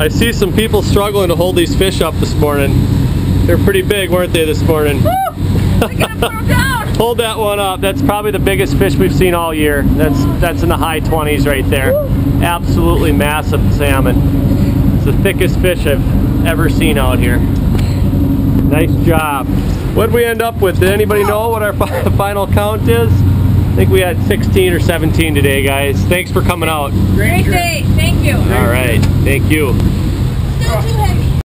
I see some people struggling to hold these fish up this morning. They're pretty big, weren't they, this morning? Woo! I gotta put them down. Hold that one up. That's probably the biggest fish we've seen all year. That's in the high 20s right there. Woo! Absolutely massive salmon. It's the thickest fish I've ever seen out here. Nice job. What'd we end up with? Did anybody know what our final count is? I think we had 16 or 17 today, guys. Thanks for coming out. Great day. Thank you. All right. Thank you. Still too heavy.